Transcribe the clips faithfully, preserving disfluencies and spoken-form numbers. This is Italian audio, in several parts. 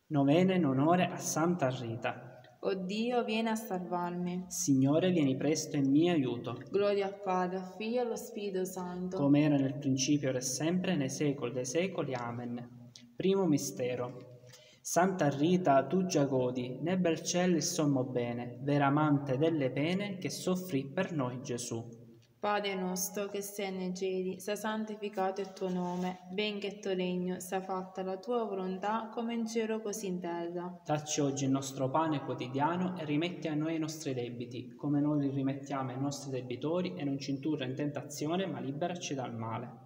Novena in onore a Santa Rita. O Dio, vieni a salvarmi. Signore, vieni presto in mio aiuto. Gloria al Padre, al Figlio e allo Spirito Santo. Come era nel principio, ora e sempre, nei secoli dei secoli. Amen. Primo mistero. Santa Rita, tu già godi, né bel cielo il sommo bene, vera amante delle pene, che soffrì per noi Gesù. Padre nostro che sei nei cieli, sia santificato il tuo nome, venga il tuo regno, sia fatta la tua volontà come in cielo così in terra. Dacci oggi il nostro pane quotidiano e rimetti a noi i nostri debiti, come noi li rimettiamo ai nostri debitori, e non ci indurre in tentazione, ma liberaci dal male.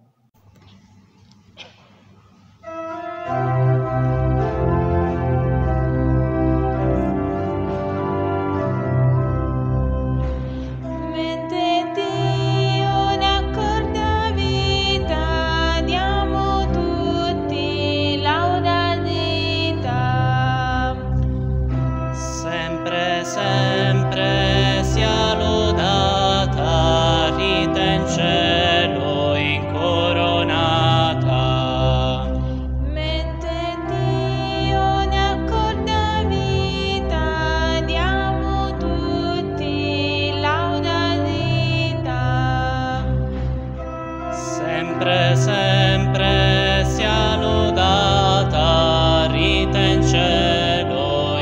Sempre, sempre sia lodata Rita in cielo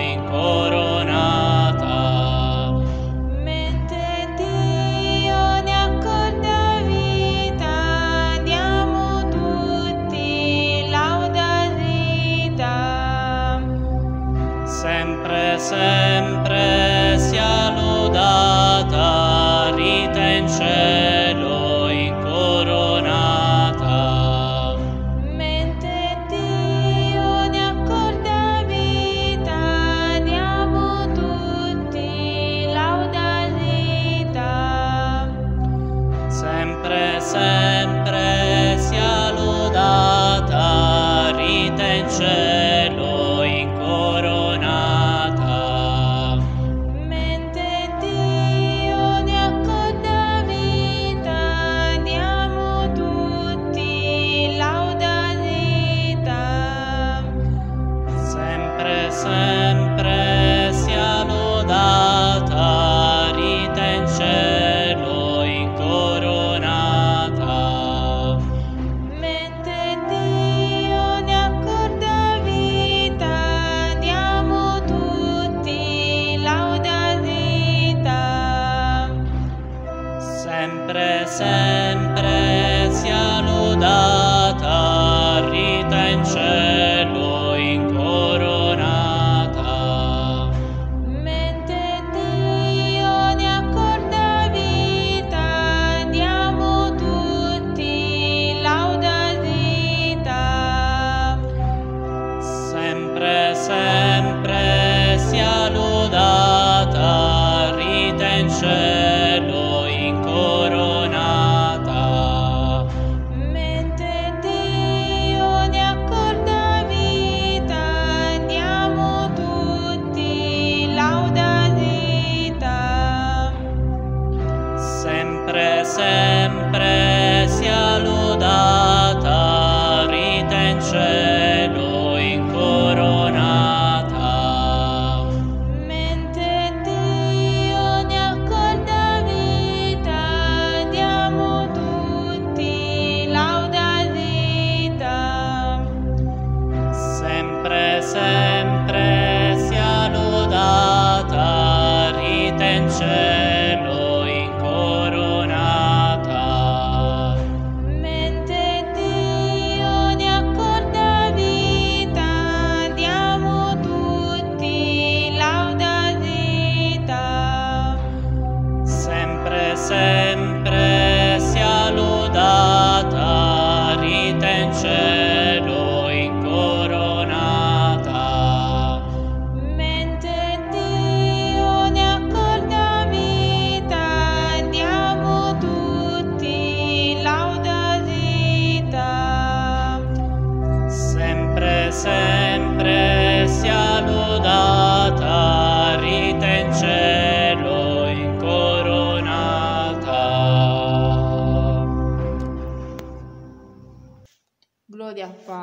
incoronata. Mentre Dio ne accorda vita, diamo tutti lauda a Rita. Sempre, sempre sia lodata Rita in cielo incoronata. Mentre Dio ne accorda vita, diamo tutti lauda a Rita. Sempre, sempre sia lodata Rita in cielo incoronata.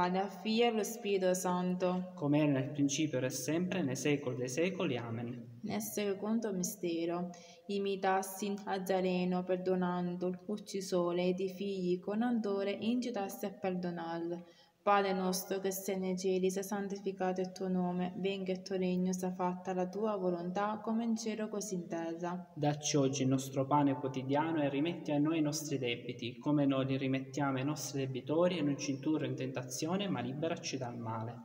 Padre, al Figlio e allo Spirito Santo, come era nel principio, ora e sempre, nei secoli dei secoli. Amen. nel secondo mistero, imitassi Nazareno perdonando l'uccisore ed i figli con andore incitassi a perdonarlo. Padre nostro che sei nei cieli, sia santificato il tuo nome, venga il tuo regno, sia fatta la tua volontà come in cielo così in terra. Dacci oggi il nostro pane quotidiano e rimetti a noi i nostri debiti, come noi li rimettiamo ai nostri debitori, e non ci indurre in tentazione, ma liberaci dal male.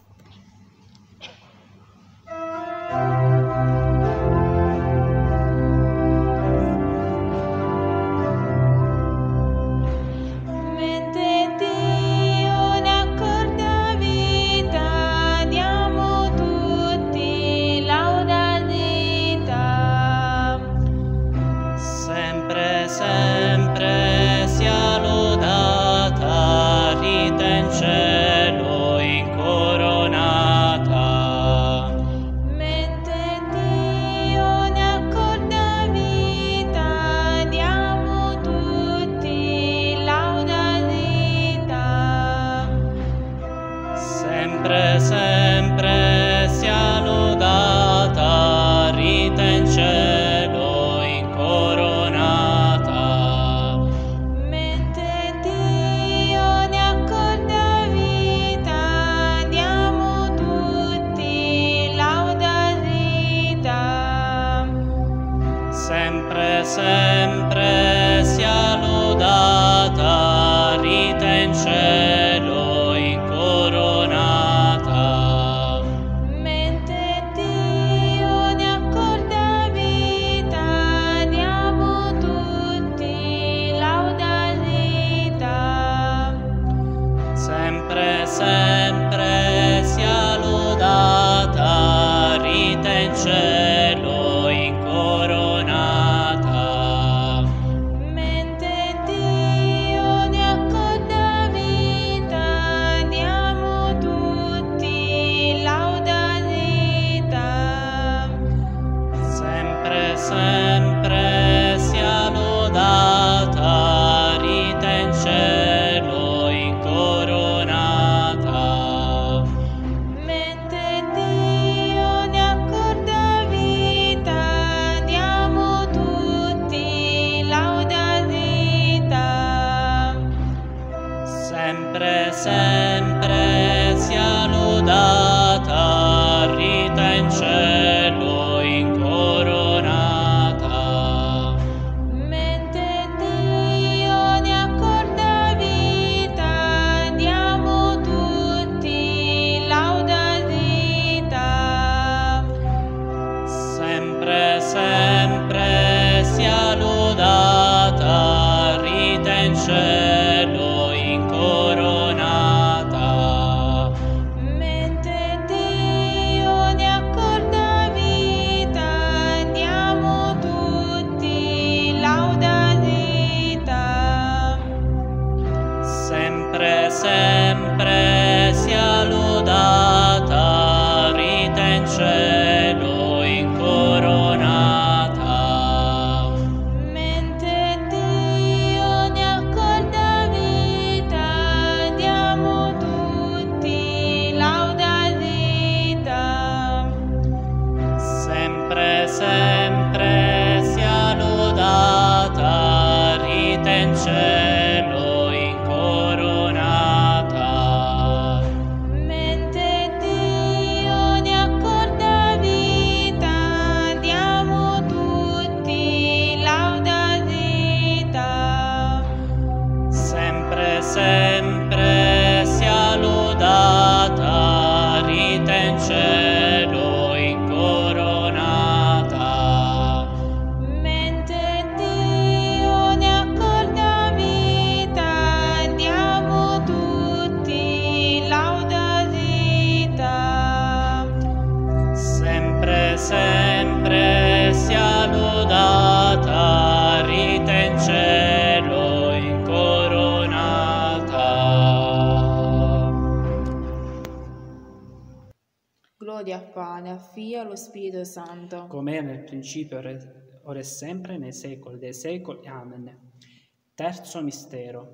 Gloria al Padre, al Figlio e allo Spirito Santo, come era nel principio, ora e sempre, nei secoli dei secoli. Amen. Terzo mistero.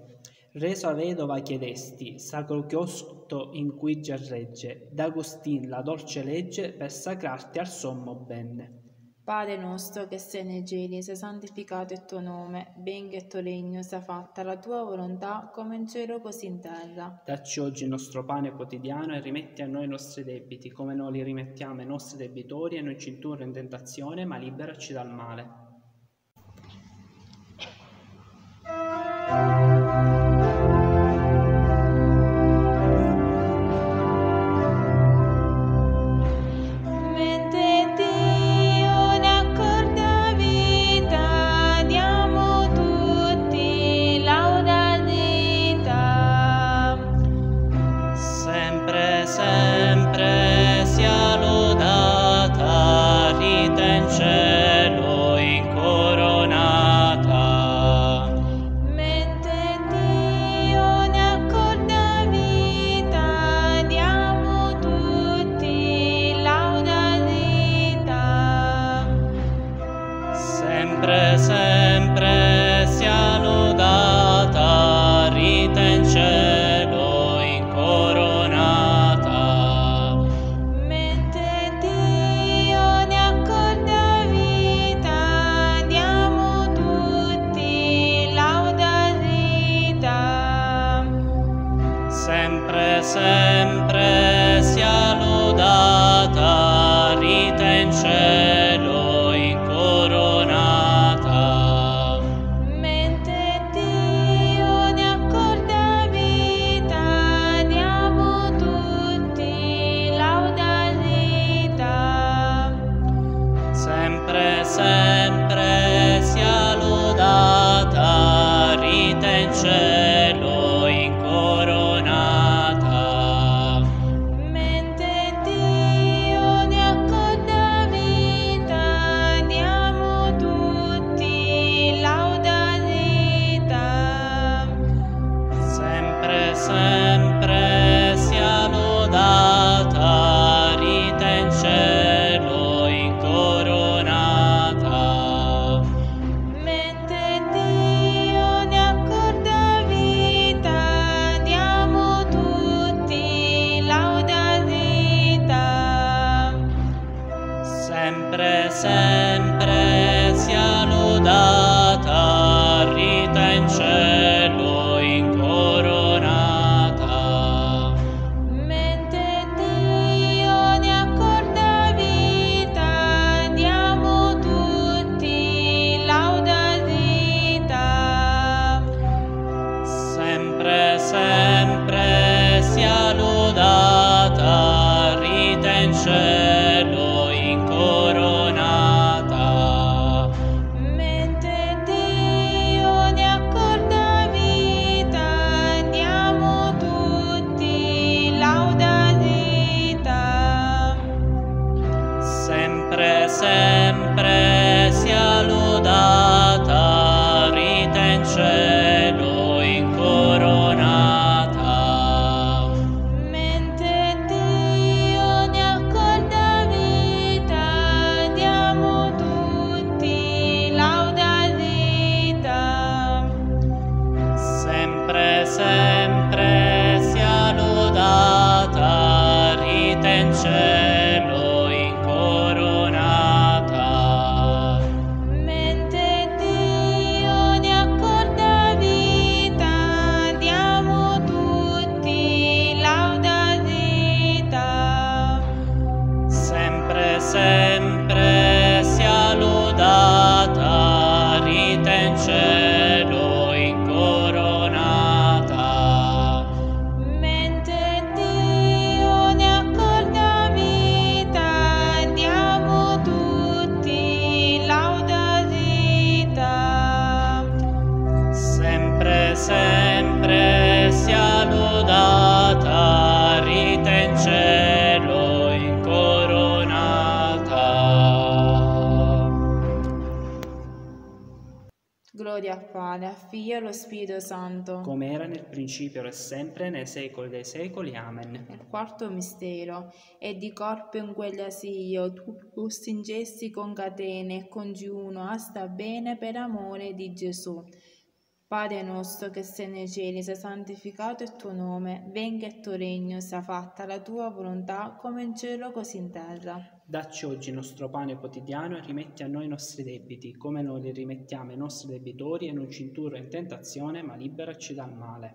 Reso a vedova chiedesti, sacro chiostro in cui già regge, d'Agustin la dolce legge per sacrarti al sommo bene. Padre nostro che sei nei cieli, sia santificato il tuo nome, venga il tuo regno, sia fatta la tua volontà, come in cielo così in terra. Dacci oggi il nostro pane quotidiano e rimetti a noi i nostri debiti, come noi li rimettiamo ai nostri debitori, e non ci indurre in tentazione, ma liberaci dal male. Sempre, sempre sia lodata, rita in cielo incoronata. Mentre Dio ne accorda vita, diamo tutti lauda rita. Sempre, sempre sia lodata, rita in cielo incoronata. Mentre Dio ne accorda vita, diamo tutti lauda rita. Sempre, sempre sia lodata, rita in cielo incoronata. Mentre Dio ne accorda vita, diamo tutti lauda rita. Sempre, sempre sia lodata, rita in cielo incoronata. Mentre Dio ne accorda vita, diamo tutti lauda rita. Sempre, sempre sia lodata, rita in cielo incoronata. Mentre Dio ne accorda vita, diamo tutti lauda rita. Sempre, sempre sia lodata, rita in cielo incoronata. Mentre Dio ne accorda vita, diamo tutti lauda rita. Sempre, sempre sia lodata, rita in cielo incoronata. Mentre Dio ne accorda vita, diamo tutti lauda rita. Sempre, sempre sia lodata, rita in cielo incoronata. Mentre Dio ne accorda vita, diamo tutti lauda rita. Sempre, sempre sia lodata, rita in cielo incoronata. Mentre Dio ne accorda vita, diamo tutti lauda rita. Sempre, sempre sia lodata, rita in cielo incoronata. Gloria al Padre, al Figlio e allo Spirito Santo. Come era nel principio, ora e sempre, nei secoli dei secoli. Amen. Nel quarto mistero, e di corpo in quella sì io, tu, tu stringesti con catene e con digiuno, a sta bene per amore di Gesù. Padre nostro che sei nei cieli, sia santificato il tuo nome, venga il tuo regno, sia fatta la tua volontà come in cielo così in terra. Dacci oggi il nostro pane quotidiano e rimetti a noi i nostri debiti, come noi li rimettiamo ai nostri debitori, e non ci indurre in tentazione, ma liberaci dal male.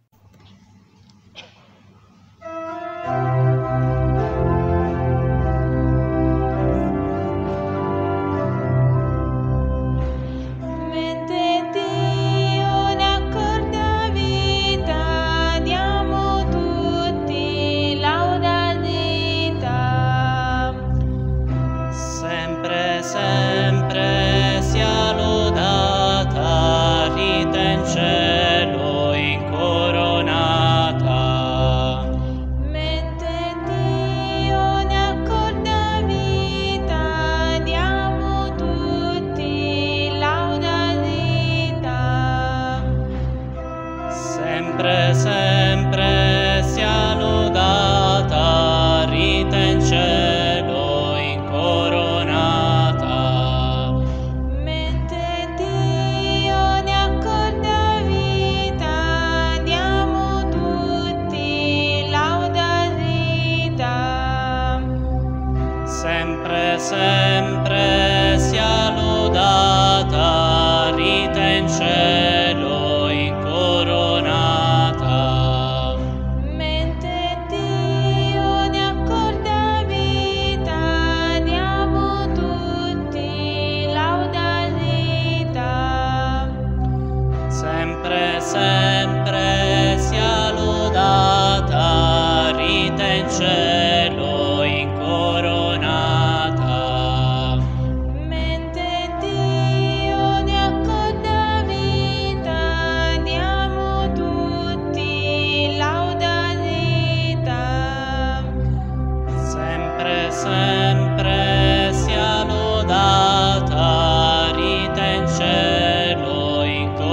Sempre, sempre sia lodata, Rita in cielo incoronata. Mentre Dio ne accorda vita, diamo tutti lauda Rita. Sempre, sempre sia lodata, Rita in cielo incoronata. Mentre Dio ne accorda vita, diamo tutti lauda Rita. Sempre, sempre sia lodata, Rita in cielo incoronata. Mentre Dio ne accorda vita, diamo tutti lauda Rita. Sempre, sempre sia lodata, Rita in cielo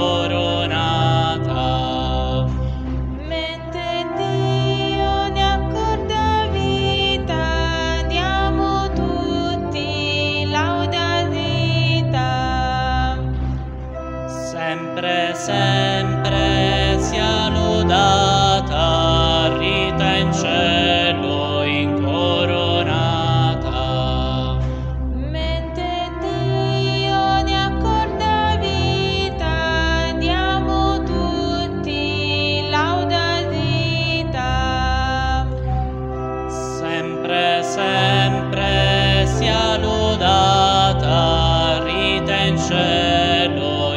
incoronata. Mentre Dio ne accorda vita, diamo tutti lauda Rita. Sempre, sempre sia lodata, Rita in cielo incoronata. Mentre Dio ne accorda vita, diamo tutti lauda Rita. Sempre, sempre sia lodata, Rita in cielo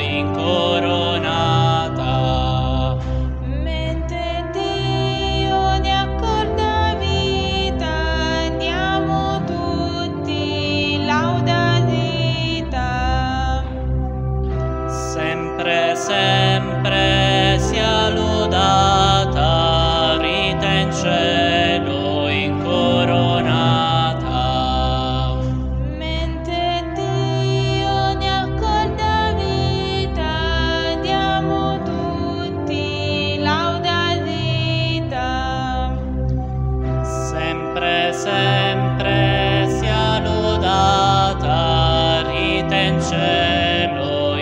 incoronata. Mentre Dio ne accorda vita, diamo tutti lauda Rita. Sempre, sempre sia lodata, Rita in cielo incoronata. Mentre Dio ne accorda vita, diamo tutti lauda Rita. Sempre, sempre sia lodata, Rita in cielo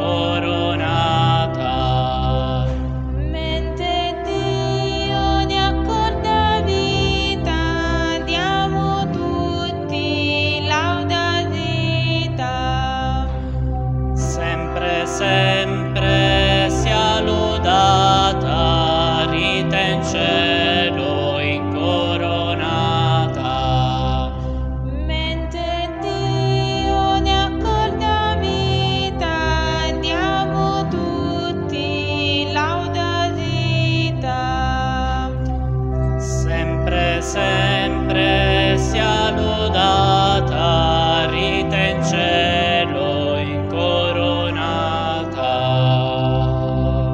incoronata. Mentre Dio ne accorda vita, diamo tutti lauda Rita. Sempre, sempre sia lodata, Rita in cielo incoronata. Mentre Dio ne accorda vita, diamo tutti lauda Rita. Sempre, sempre sia lodata, Rita in cielo incoronata.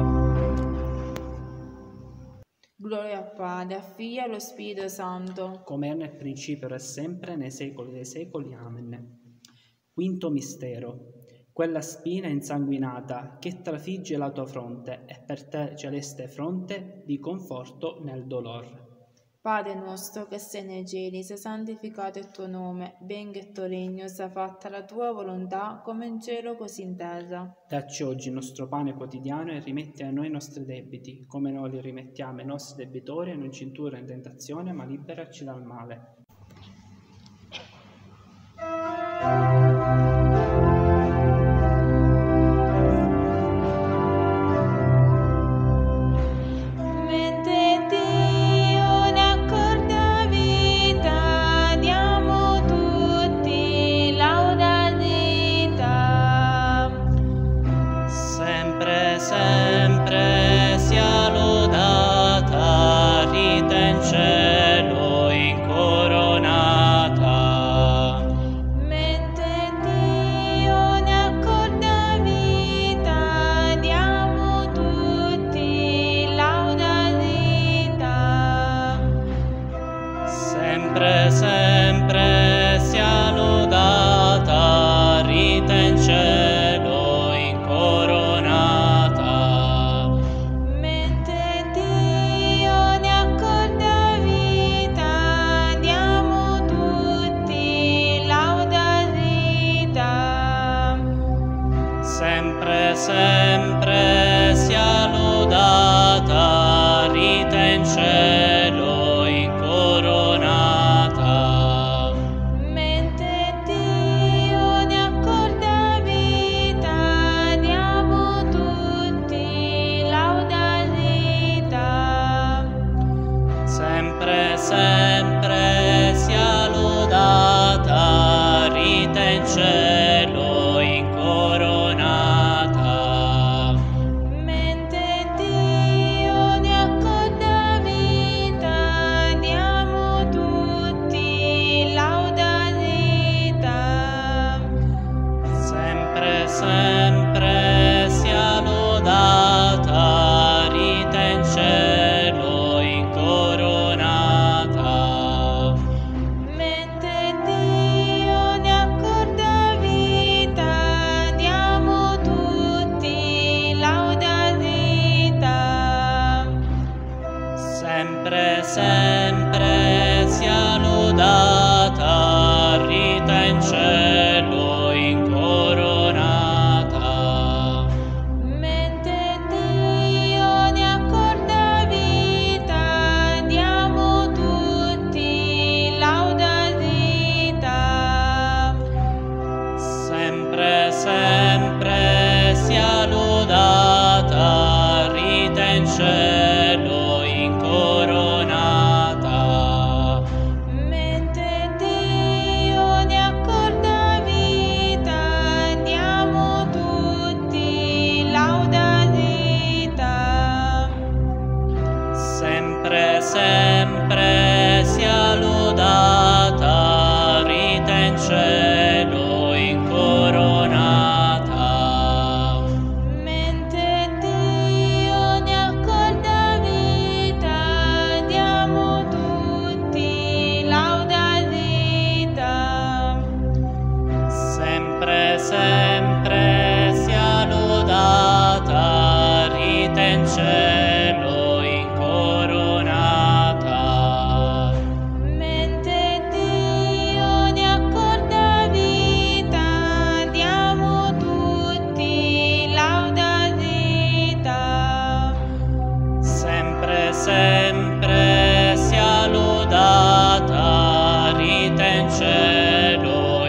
Gloria al Padre, al Figlio e allo Spirito Santo. come è nel principio ora e sempre, nei secoli dei secoli. Amen. Quinto mistero. Quella spina insanguinata che trafigge la tua fronte, e per te, celeste fronte, di conforto nel dolor. Padre nostro che sei nei cieli, sia santificato il tuo nome, venga il tuo regno, sia fatta la tua volontà, come in cielo così in terra. Dacci oggi il nostro pane quotidiano e rimetti a noi i nostri debiti, come noi li rimettiamo ai nostri debitori, e non ci indurre in tentazione, ma liberaci dal male. Sempre, sempre sia lodata, rita in cielo incoronata. Mentre Dio ne accorda vita, diamo tutti lauda e rita. Sempre, sempre sia lodata, rita in cielo incoronata. Mentre Dio ne accorda vita, diamo tutti lauda e rita. Sempre, sempre sia lodata, rita in cielo incoronata. Mentre Dio ne accorda vita, diamo tutti lauda e rita. Sempre, sempre sia lodata, rita in cielo incoronata. Mentre Dio ne accorda vita, diamo tutti lauda e rita. Sempre, sempre sia lodata, rita in cielo incoronata. Mentre Dio ne accorda vita, diamo tutti lauda e rita. Sempre, sempre sia lodata, rita in cielo incoronata. Mentre Dio ne accorda vita, diamo tutti lauda e rita. Sempre, sempre sia lodata, rita in cielo incoronata. Mentre Dio ne accorda vita, diamo tutti lauda e rita. Sempre, sempre sia lodata, rita in cielo incoronata. Mentre Dio ne accorda vita, diamo tutti lauda e rita. Sempre, sempre sia lodata, rita in cielo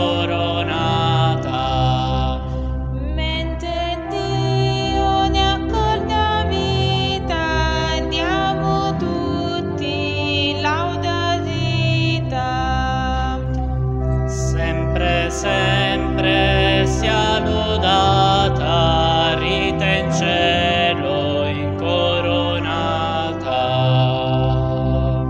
incoronata. Mentre Dio ne accorda vita, diamo tutti lauda e rita. Sempre, sempre sia lodata, rita in cielo incoronata.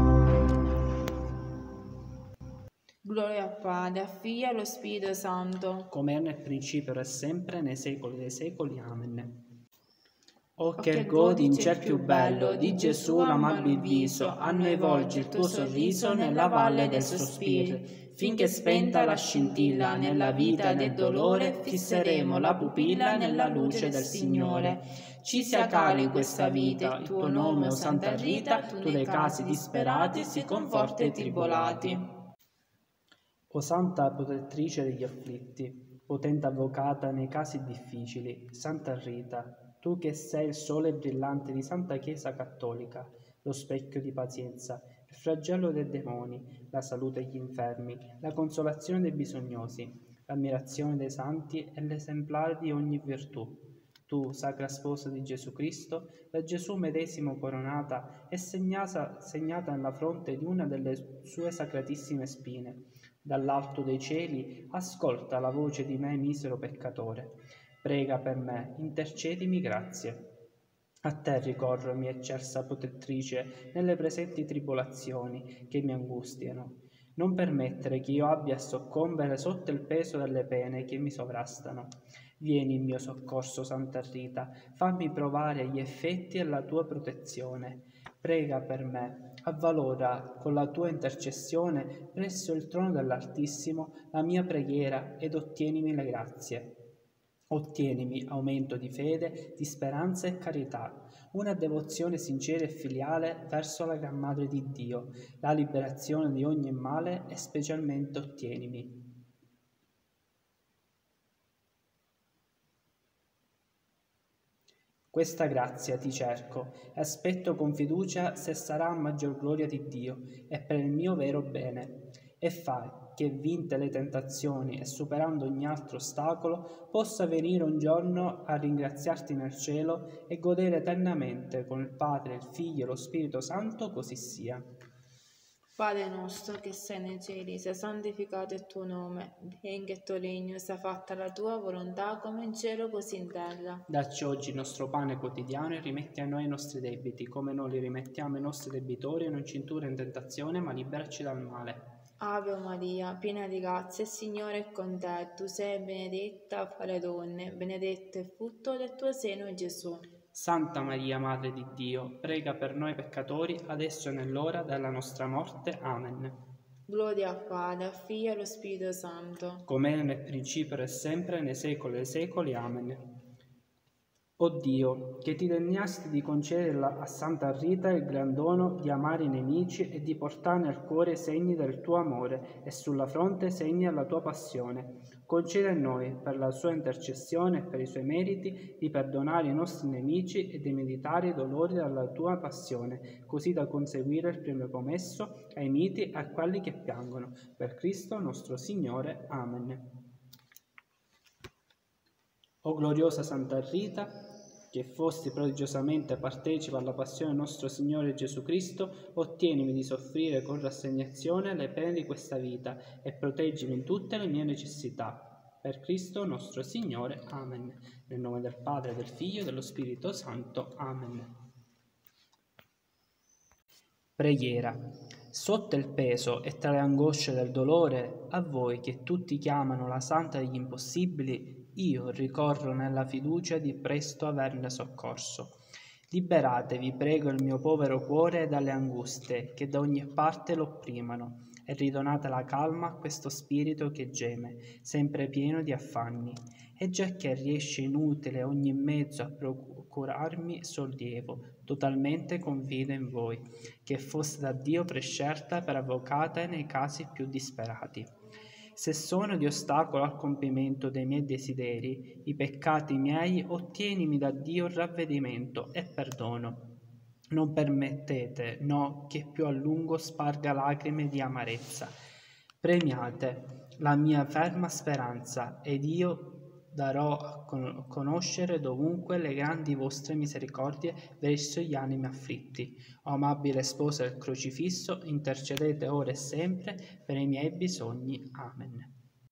Gloria al Padre, al Figlio e allo Spirito Santo. Come è nel principio, ora e sempre, nei secoli dei secoli. Amen. O che godi in ciel più bello, di Gesù l'amabil viso, a noi volgi il tuo sorriso nella valle del sospiro. Finché spenta la scintilla nella vita e nel dolore, fisseremo la pupilla nella luce del Signore. Ci sia caro in questa vita, il tuo nome, o Santa Rita, tu dei casi disperati si conforta i tribolati. O Santa protettrice degli afflitti, potente avvocata nei casi difficili, Santa Rita, tu che sei il sole brillante di Santa Chiesa Cattolica, lo specchio di pazienza, il flagello dei demoni, la salute degli infermi, la consolazione dei bisognosi, l'ammirazione dei santi e l'esemplare di ogni virtù. Tu, Sacra Sposa di Gesù Cristo, da Gesù medesimo coronata e segnata, segnata nella fronte di una delle sue sacratissime spine, dall'alto dei cieli, ascolta la voce di me misero peccatore. Prega per me, intercedimi grazie. A te ricorro, mia eccelsa protettrice, nelle presenti tribolazioni che mi angustiano. Non permettere che io abbia a soccombere sotto il peso delle pene che mi sovrastano. Vieni in mio soccorso, Santa Rita, fammi provare gli effetti della tua protezione. Prega per me, avvalora con la tua intercessione presso il trono dell'Altissimo la mia preghiera ed ottienimi le grazie. Ottienimi aumento di fede, di speranza e carità, una devozione sincera e filiale verso la Gran Madre di Dio, la liberazione di ogni male e specialmente ottienimi. Questa grazia ti cerco e aspetto con fiducia se sarà a maggior gloria di Dio e per il mio vero bene, e fai che, vinte le tentazioni e superando ogni altro ostacolo, possa venire un giorno a ringraziarti nel cielo e godere eternamente con il Padre, il Figlio e lo Spirito Santo, così sia. Padre nostro che sei nei cieli, sia santificato il tuo nome, venga il tuo regno, sia fatta la tua volontà come in cielo così in terra. Dacci oggi il nostro pane quotidiano e rimetti a noi i nostri debiti, come noi li rimettiamo ai nostri debitori, e non ci indurre in tentazione, ma liberaci dal male. Ave Maria, piena di grazia, il Signore è con te, tu sei benedetta fra le donne, benedetto è il frutto del tuo seno, Gesù. Santa Maria, Madre di Dio, prega per noi peccatori, adesso e nell'ora della nostra morte. Amen. Gloria al Padre, al Figlio e allo Spirito Santo. Come era nel principio e sempre, nei secoli dei secoli. Amen. O Dio, che ti degnasti di concedere a Santa Rita il gran dono di amare i nemici e di portare nel cuore segni del tuo amore e sulla fronte segni della tua passione, concede a noi, per la sua intercessione e per i suoi meriti, di perdonare i nostri nemici e di meditare i dolori della tua passione, così da conseguire il premio promesso ai miti e a quelli che piangono. Per Cristo nostro Signore. Amen. O gloriosa Santa Rita, che fosti prodigiosamente partecipa alla passione del nostro Signore Gesù Cristo, ottienimi di soffrire con rassegnazione le pene di questa vita e proteggimi in tutte le mie necessità. Per Cristo nostro Signore. Amen. Nel nome del Padre, del Figlio e dello Spirito Santo. Amen. Preghiera. Sotto il peso e tra le angosce del dolore, a voi che tutti chiamano la Santa degli Impossibili, io ricorro nella fiducia di presto averne soccorso. Liberatevi, prego, il mio povero cuore dalle angustie che da ogni parte lo opprimano, e ridonate la calma a questo spirito che geme, sempre pieno di affanni. E già che riesce inutile ogni mezzo a procurarmi sollievo, totalmente confido in voi, che foste da Dio prescelta per avvocata nei casi più disperati. Se sono di ostacolo al compimento dei miei desideri, i peccati miei, ottienimi da Dio ravvedimento e perdono. Non permettete, no, che più a lungo sparga lacrime di amarezza. Premiate la mia ferma speranza, ed io darò a conoscere dovunque le grandi vostre misericordie verso gli animi afflitti. O amabile sposa del crocifisso, intercedete ora e sempre per i miei bisogni. Amen.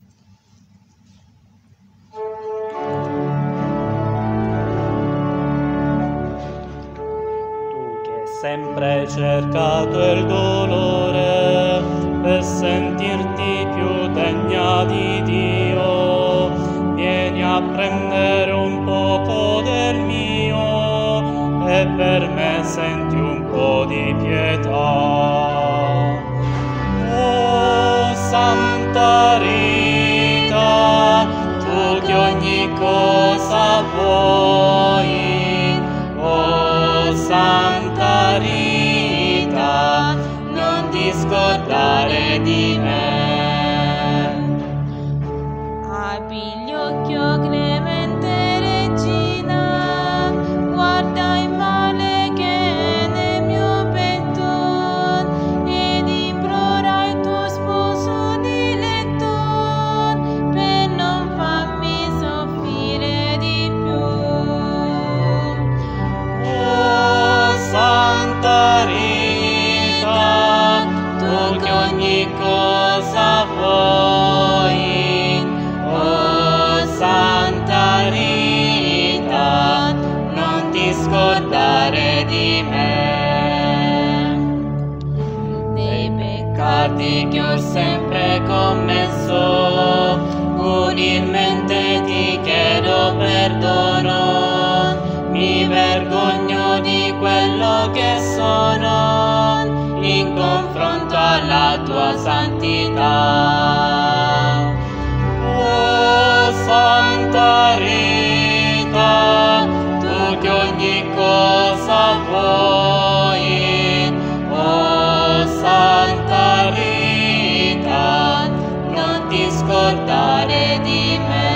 Tu che sempre hai cercato il dolore per sentirti più degna di Dio, vieni a prendere un poco del mio e per me senti un po' di pietà. Oh Santa Rita, tu che ogni cosa vuoi, oh Santa Rita, non ti scordare di me. Apri gli occhi, oh clemente regina, guarda il male che è nel mio petto, ed implora il tuo sposo diletto, per non farmi soffrire di più. Oh Santa Rita, tu che ogni cosa vuoi, oh Santa Rita, non ti scordare di me. Dei Peccati che ho sempre commesso, umilmente ti chiedo perdono, mi vergogno di quello che sono, in confronto alla tua santità. Oh Santa Rita, tu che ogni cosa vuoi, oh Santa Rita, non ti scordare di me.